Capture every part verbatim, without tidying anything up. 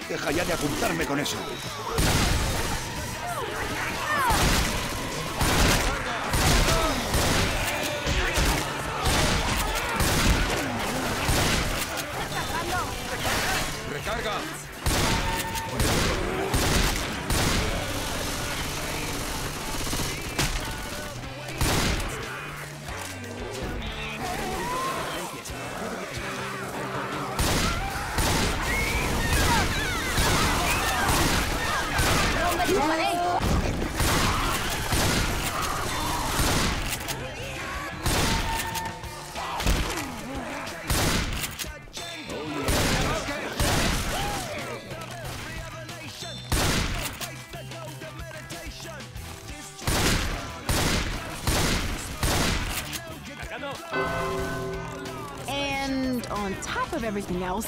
Deja ya de apuntarme con eso. ¡Recarga! And on top of everything else,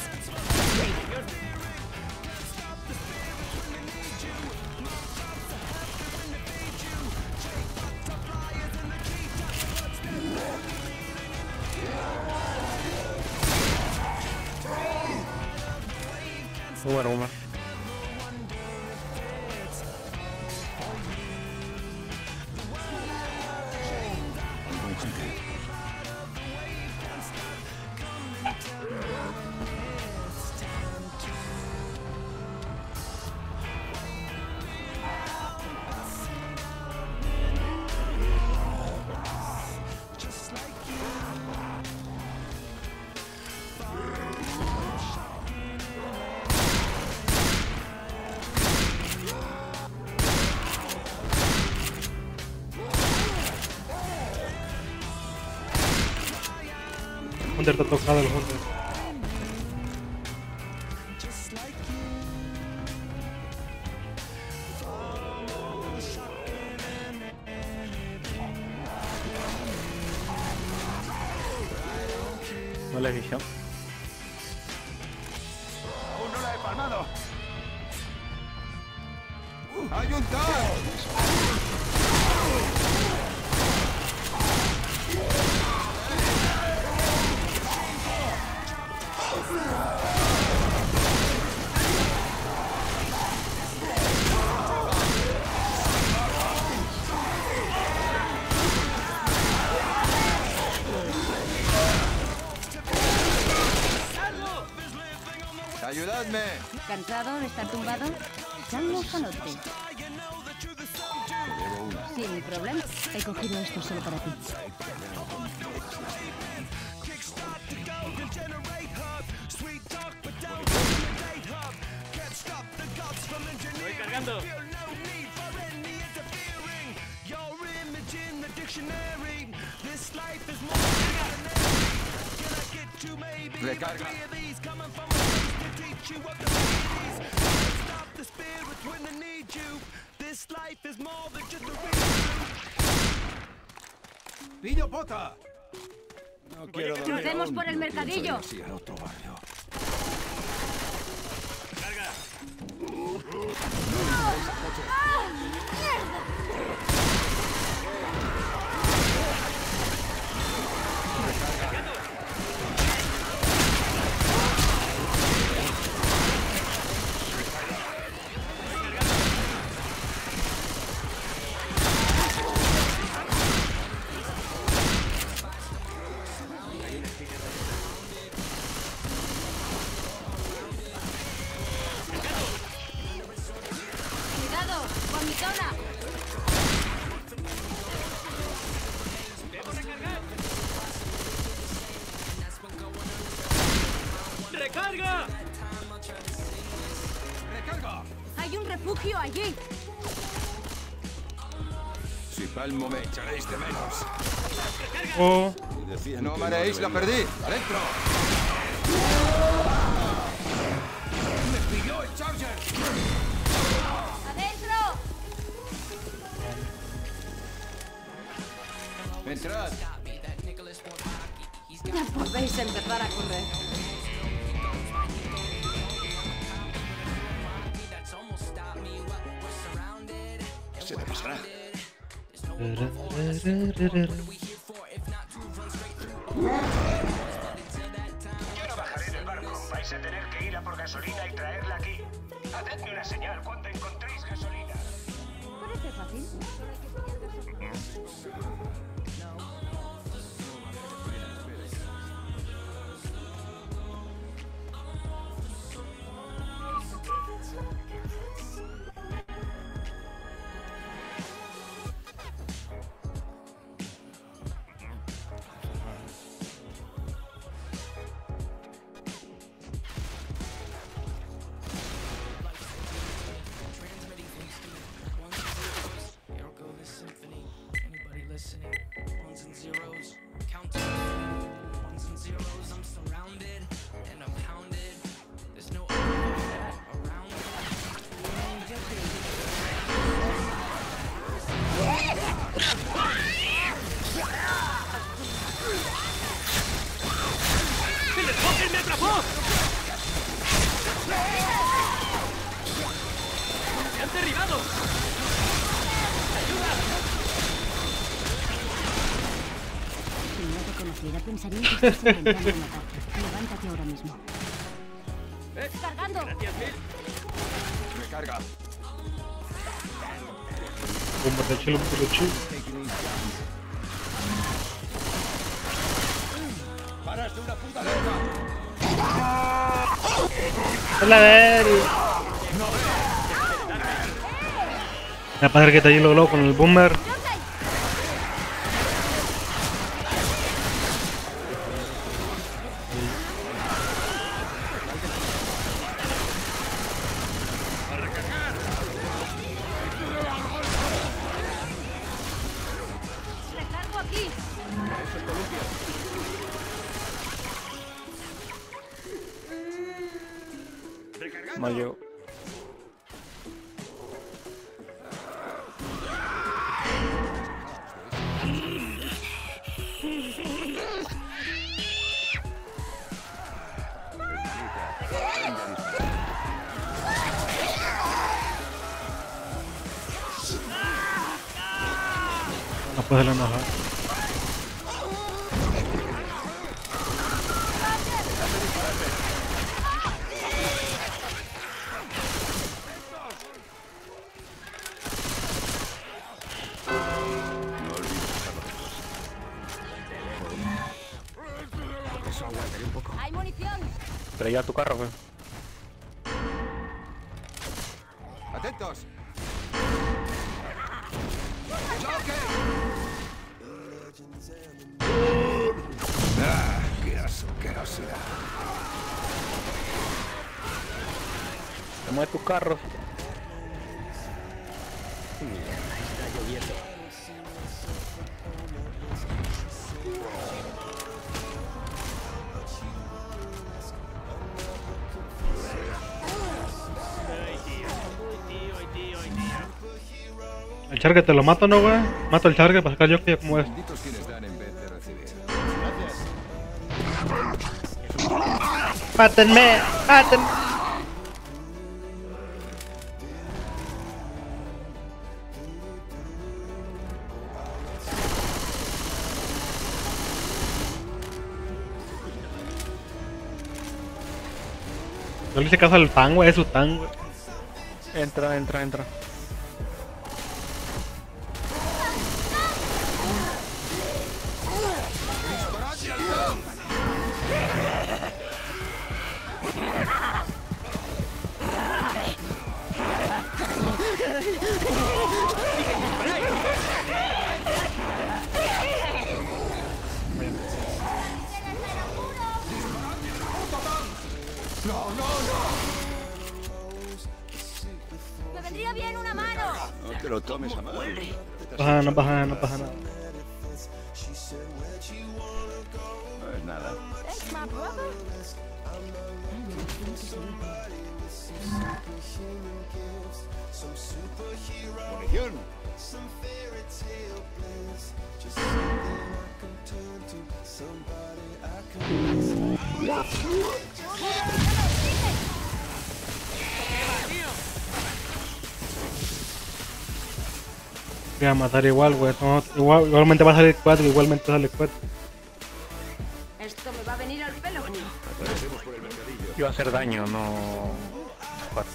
Uma uma. Hunter, te ha tocado el Hunter. No le he visto. ¡Aún no la he palmado! ¡Hay un tal! ¡Ayudadme! ¿Cansado de estar tumbado? Echadme un jalote. Sin problema. He cogido esto solo para ti. Estoy cargando. Recarga. ¡Pillo pota! No quiero dormir Crucemos aún. por el No pienso ir mercadillo. así a otro barrio. Carga. ¡Cuidado! ¡Con mi zona! ¡Debo recargar! ¡Recarga! ¡Recarga! ¡Hay un refugio allí! Si palmo me echaréis de menos. Oh. Y decían No que mareéis, la debería. perdí. ¡Adentro! ¡Me pilló el Charger! ¡Adentro! ¡Entrad! Ya podéis empezar a correr. Se me pasará. Yo no bajaré del barco. Vais a tener que ir a por gasolina y traerla aquí. Hacedme una señal cuando encontréis gasolina. Parece fácil. Solo hay que pillar gasolina. Pensaría que estás intentando matarte. Levántate ahora mismo. ¿Eh? ¡Cargando! Gracias, Bill. Recarga. Bomba de chelo, de chill. ¡Paras de una puta loca! ¡Hola, ver! Me va a pasar que está ahí luego con el boomer. Mayo. No puede la enojar. ¡Hay munición! Traía tu carro, güey. Atentos. Ah, qué asquerosidad. Te mueve tu carro. Está lloviendo. Ay, tío. Uy, tío, ay, tío, ay, tío. El charge te lo mato, ¿no, güey? Mato el charge para sacar yo que como es. Benditos quienes dan en vez de recibir. ¡Mátenme! ¡Mátenme! Yo le hice caso al fan, güey, es su tan, güey. Entra, entra, entra. ¡Me vendría bien una mano! No te lo tomes a mal. No pasa nada, no pasa nada, no pasa nada. No es nada. ¿Es my brother? Munición. Voy a matar igual, güey. No, igual, igualmente va a salir cuatro, igualmente sale cuatro. Esto me va a venir al pelo. Aparecemos por el mercadillo. Iba a hacer daño, no... Joder.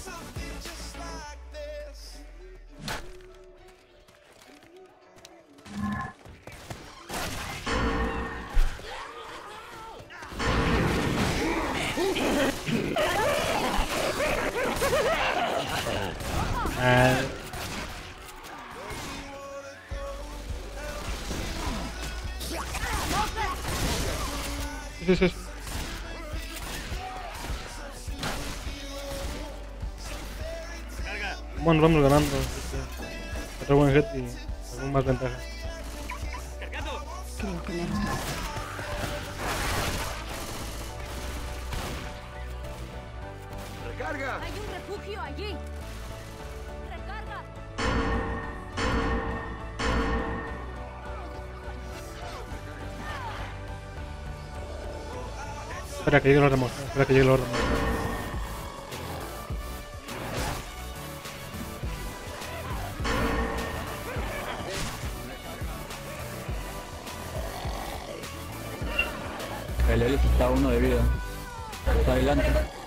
Ah. Sí, sí, sí. Bueno, vamos ganando. Otro buen hit y algún más ventaja. Creo que me has matado. ¡Recarga! Hay un refugio allí. Recarga. Espera que llegue los demos. Espera que llegue los demos. El Elite está a uno de vida. Está adelante.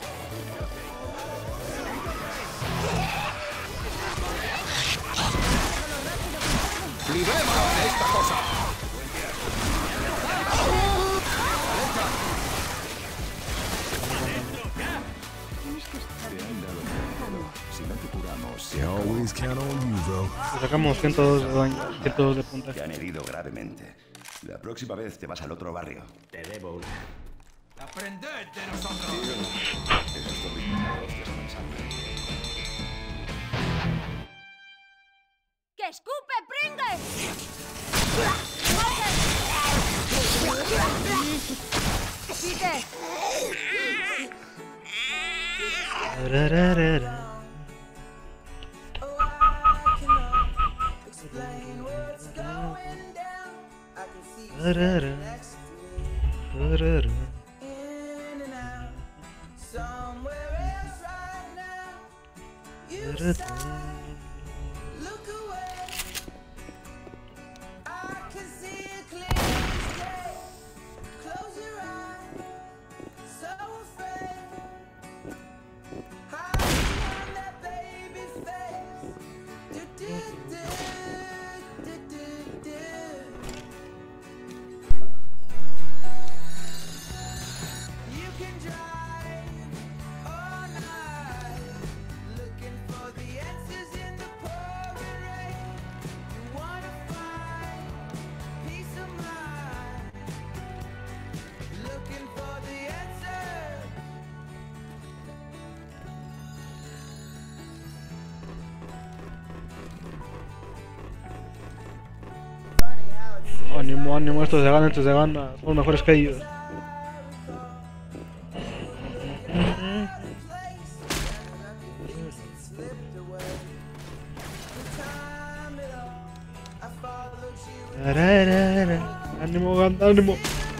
¡Libremos de esta cosa! Si no te curamos, They always count on you, bro. Le sacamos ciento dos de daño, ciento dos de puntaje. Te han herido gravemente. La próxima vez te vas al otro barrio. Te debo una. ¡Aprended de nosotros! Esos zombies pesados descansan. ¡Que escupe, pringue! ¡Pite! Tararara. Tarara. Tarara. Tarara. Ánimo, ánimo, estos se ganan, estos se ganan. Somos mejores que ellos. Tararara. Ánimo, ganda, ánimo.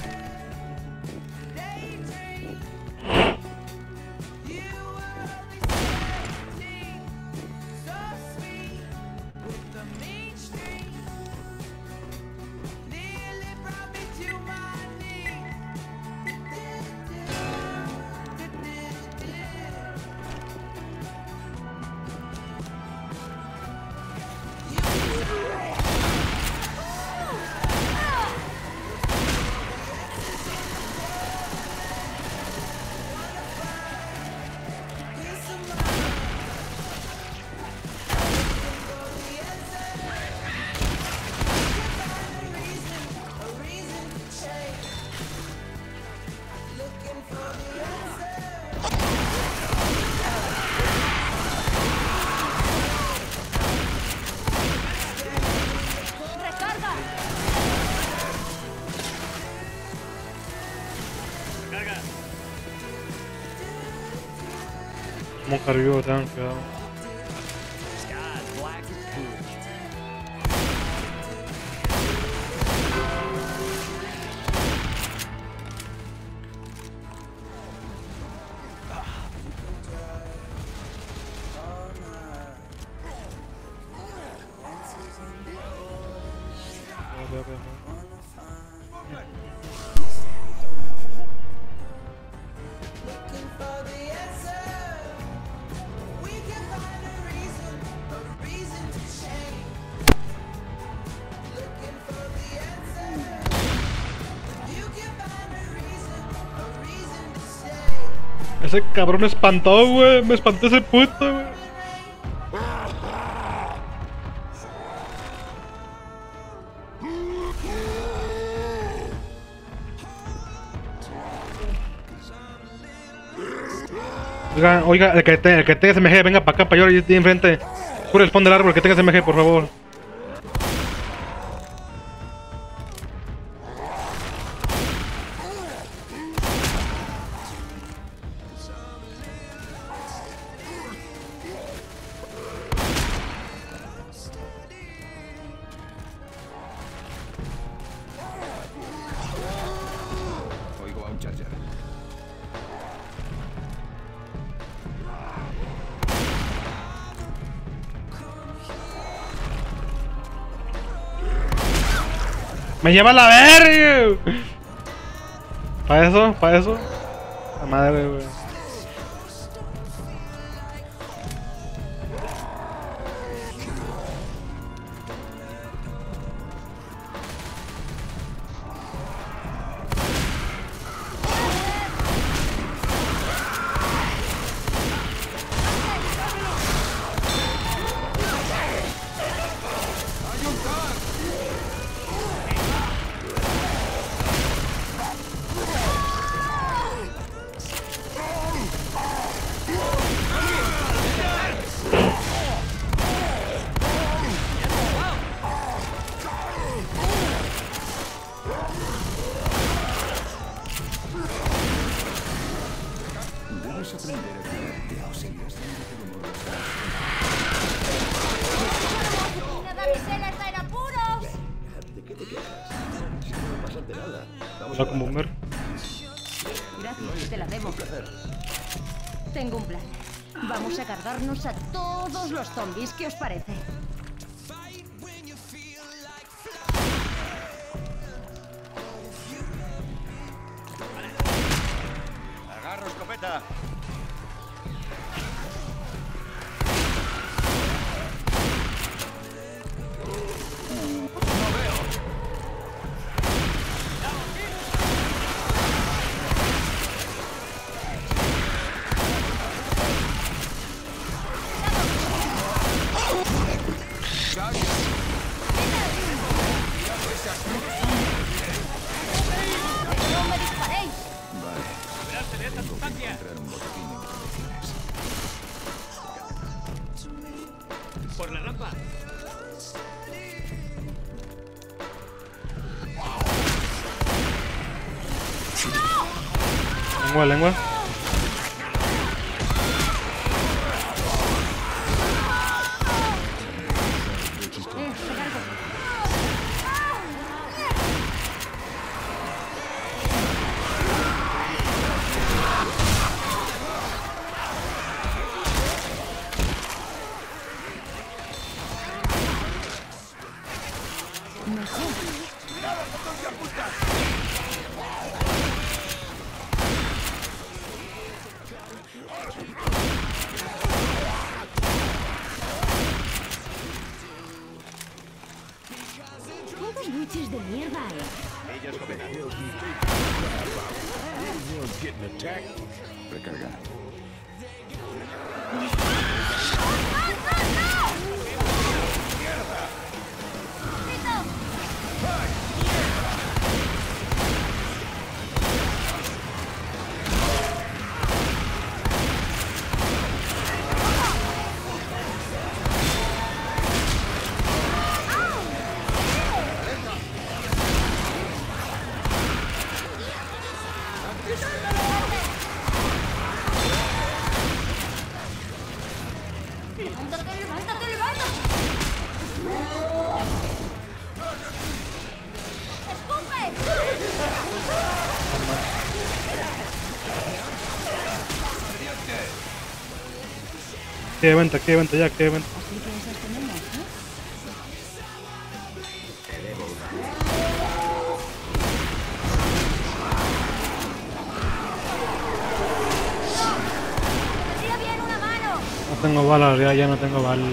Como cargó tan cuidado. Ese cabrón me espantó, güey. Me espantó ese puto, güey. Oiga, oiga, el que, te, el que tenga S M G, venga para acá, para yo, estoy enfrente. Cubre el fondo del árbol, el que tenga S M G, por favor. Oigo a un charger. ¡Me lleva la verga! ¿Para eso? ¿Para eso? La madre, güey. Debes aprender a cuidarte, auxilio. ¡Una damisela está en apuros! ¿De qué te quejas? Si no va a pasarte nada. Vamos Hola, como Homer. Gracias, te la debo. Tengo un plan. Vamos a cargarnos a todos los zombies. ¿Qué os parece? Agarro escopeta. ¡No me disparéis! Vale. Tengo que encontrar un botiquín en condiciones. Por la rampa. Lengua, lengua. ¿Cuántos buches de mierda hay? Ella escopeta. Recarga. ¡Levántate, levántate, levántate! ¡Escupe! ¿Qué evento? ¿Qué evento ya? ¿Qué evento? Así que esas tenemos, ¿no? ¡Me tira bien una mano! No tengo balas, ya, ya no tengo balas.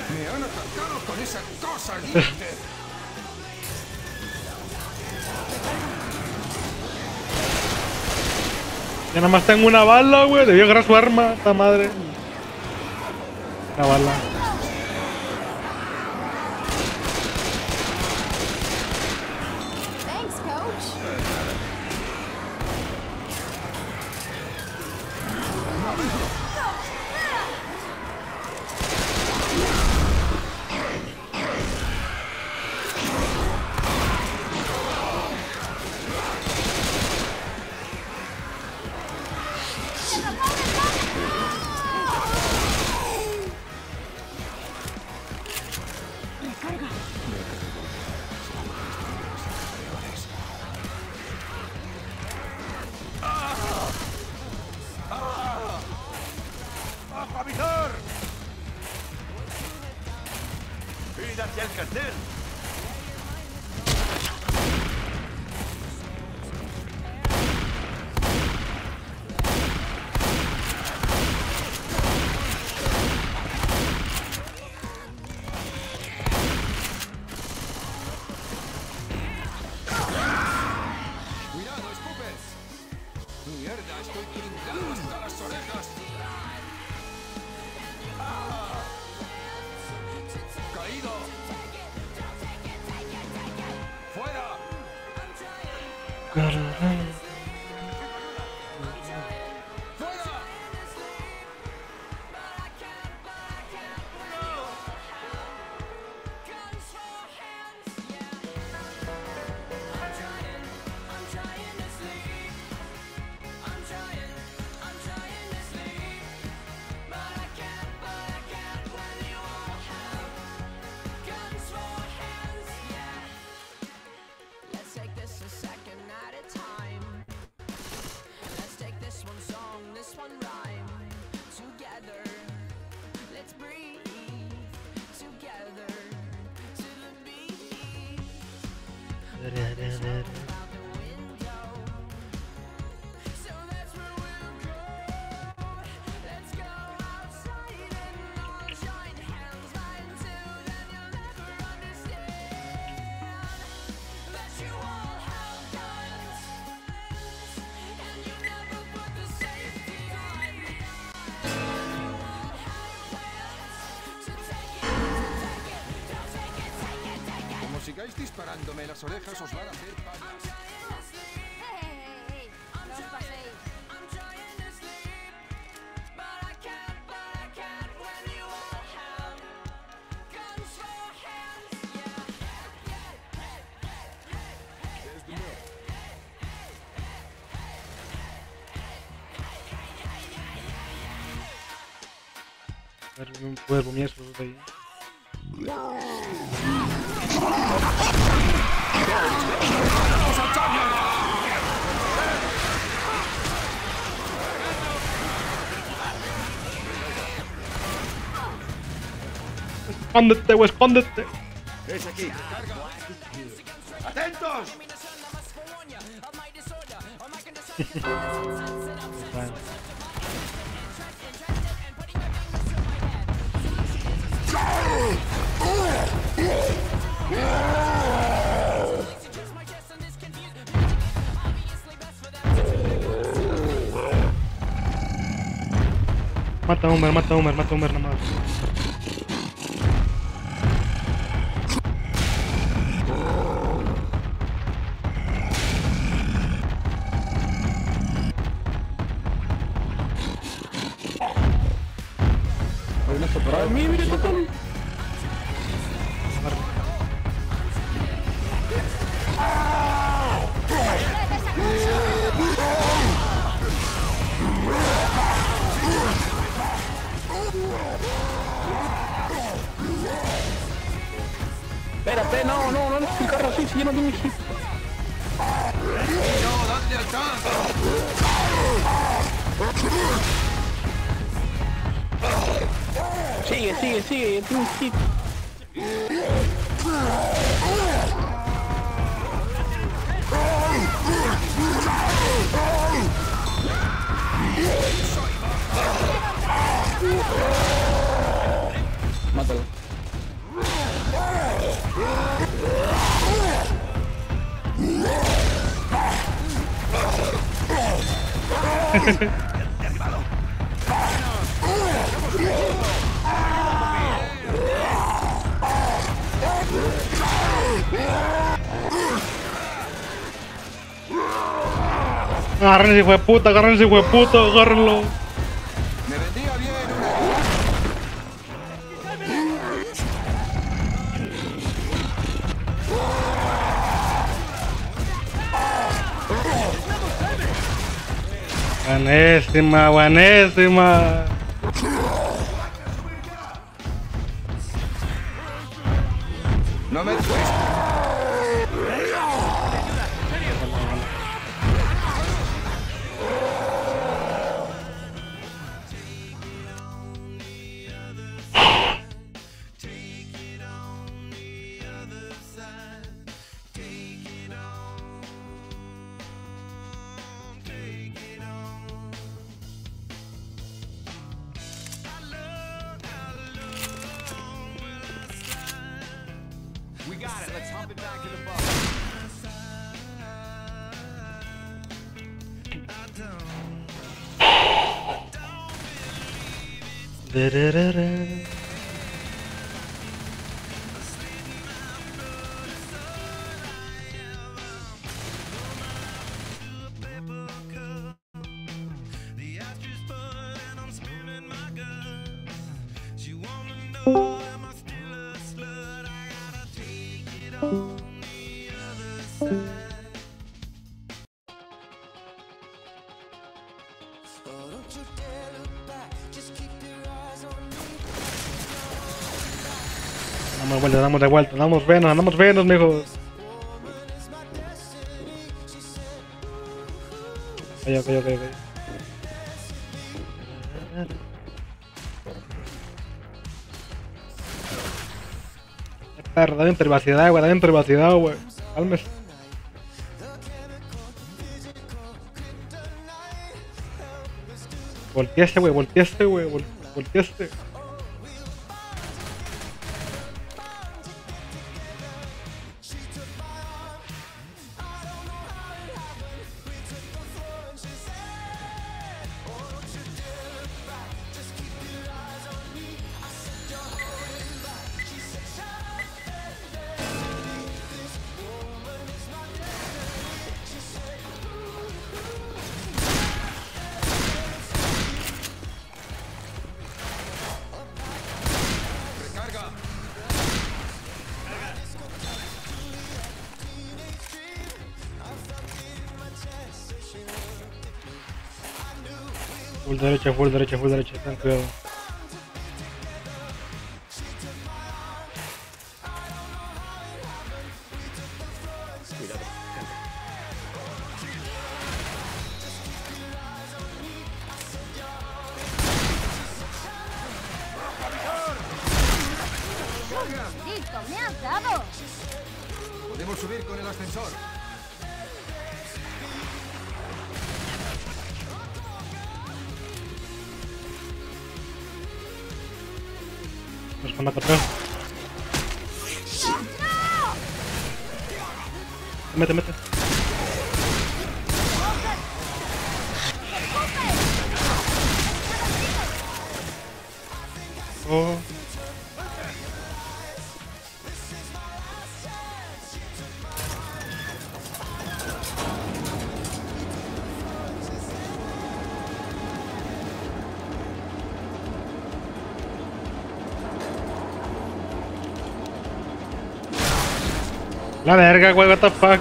Me han atacado con esa cosa ardiente. Ya nada más tengo una bala, güey. Debió agarrar su arma, esta madre. Una bala. Thanks, coach. ¡Bajo a Vitor! ¡Id hacia el cartel! ¡Cuidado, escupes! ¡Mierda! Estoy pintado hasta las orejas. ¡Ah! ¡Caído! ¡Fuera! ¡Fuera! Como sigáis disparándome las orejas, os van a hacer palmas. ¡Hey! ¡No os paséis! No puedo rumir esos de ahí. Escóndete, güey, escóndete. ¡Es aquí! ¡Atentos! Vale. Mata a Homer, mata a Homer, mata a Homer nomás. Hay una separada. ¡Mira, mira, Totón! Espérate, no, no, no dejes el carro así, si yo no tengo hit. ¡No, dadle al tanque! Sigue, sigue, sigue, yo tengo un hit. Mátalo. Agarren ese hijo de puta, agarren ese hijo de puta, agárrenlo. Me vendría bien Buenésima, buenésima. No me We got it. Let's hump it back to the bus. Da-da-da-da. Damos vuelta, damos de vuelta, damos venos, andamos venos, mijos. Ok, ok, ok, ok. Perro, dame privacidad, güey, dame privacidad, güey. Cálmese. Volteaste, güey, volteaste, güey, vol volteaste. Full derecha, full derecha, full derecha, ten cuidado. ¡Listo! ¡Me has dado! podemos subir con el ascensor. Nos van a atrás. Mete, mete. Oh. La verga, güey, what the fuck.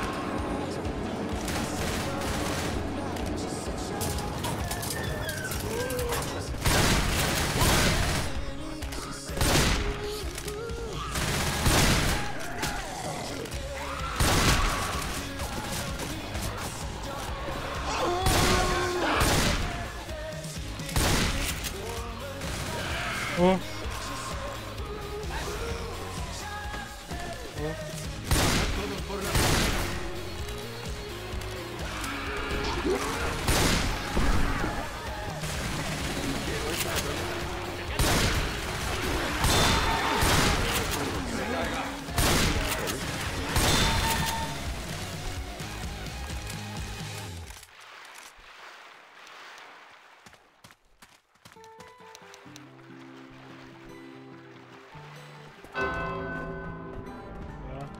Oh.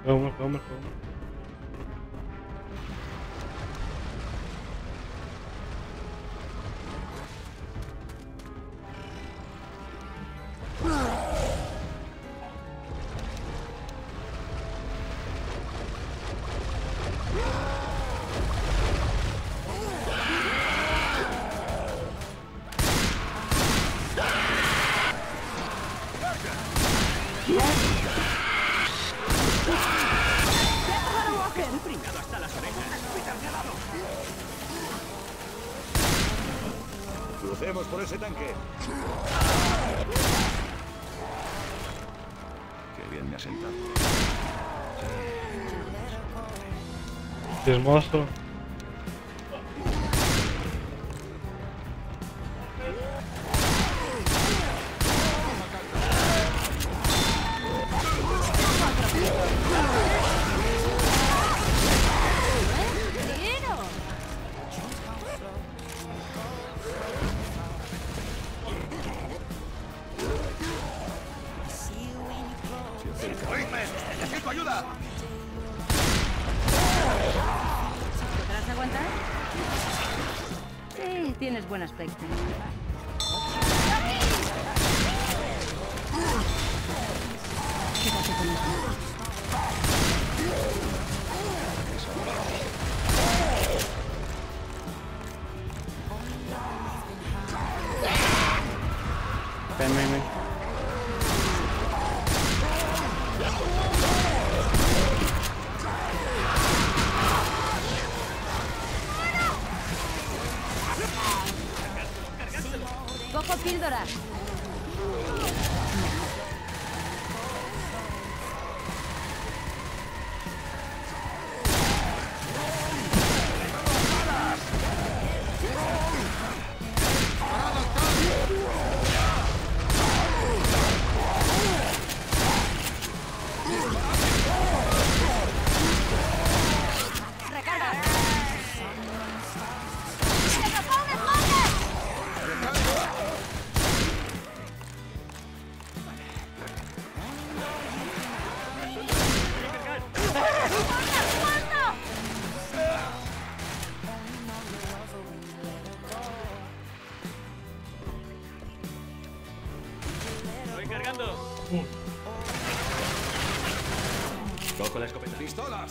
Vamos, vamos, vamos. Crucemos por ese tanque. Qué bien me ha sentado. Es monstruo. ¡Necesito ayuda! ¿Podrás aguantar? Sí, tienes buen aspecto. Quédate con esto. Ven, ven, ven. Cojo píldora. Estoy cargando. Cojo la escopeta. ¡Pistolas!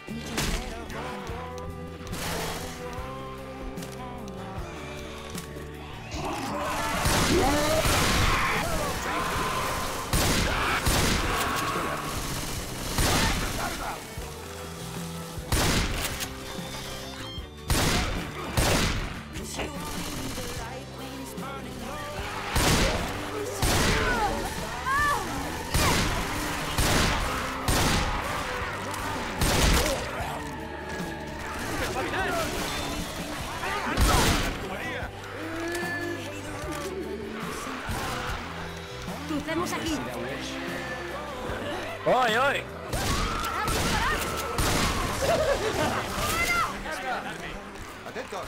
Crucemos aquí. ¡Oy, oy! ¡Atentos!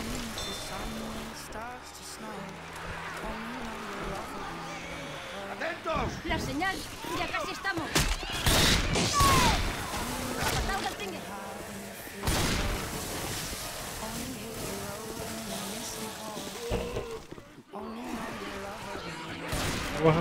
¡Atentos! La señal. Ya casi estamos. Apartaos del finger. Baja.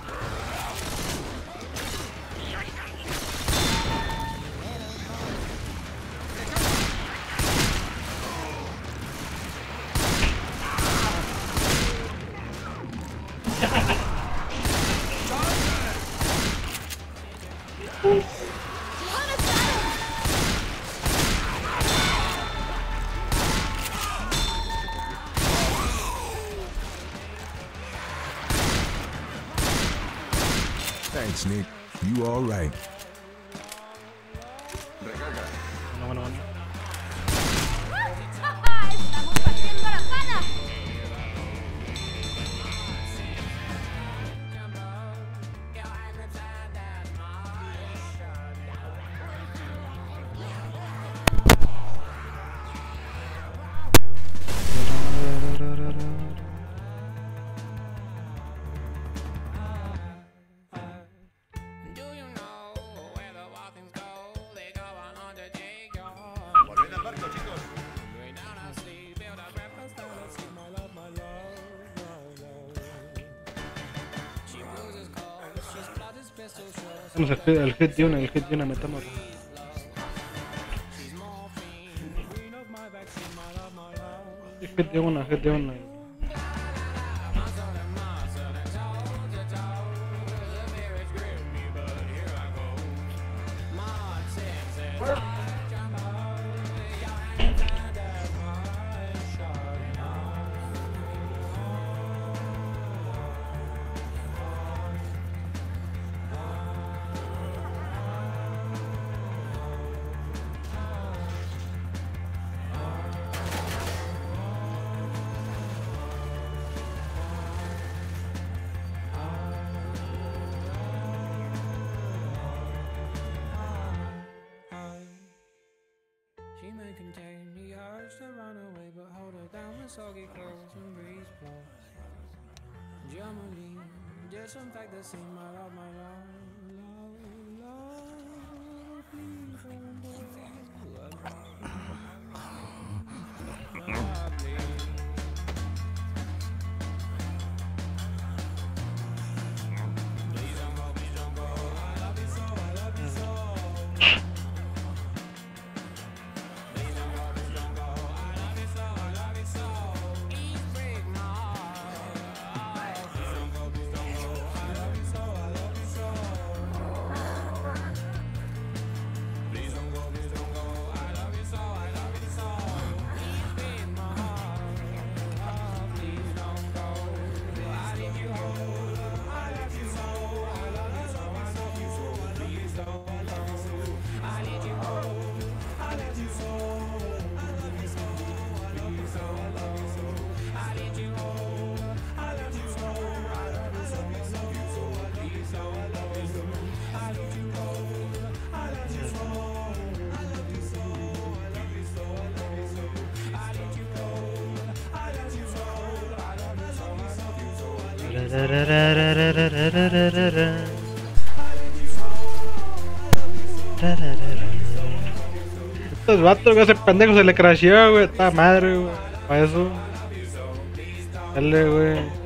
Thanks, Nick. You all right. Recarga. Bueno, bueno, bueno. ¡Estamos partiendo la pana! Do you know where the wild things go? Vamos, el hit, el hit de una, el hit de una, metamos. El hit de una, hit de una. Soggy clothes and breeze blows. Germany, disinfect the scene, my love, my love, love, love, please don't go. Love, please. Please don't go, please don't go. I love you so, I love you so. Please don't go, please don't go. I love you so, I love you so. Estos vatos, ese pendejo se le crasheó, güey. Está madre, güey. Para eso. Dale, güey.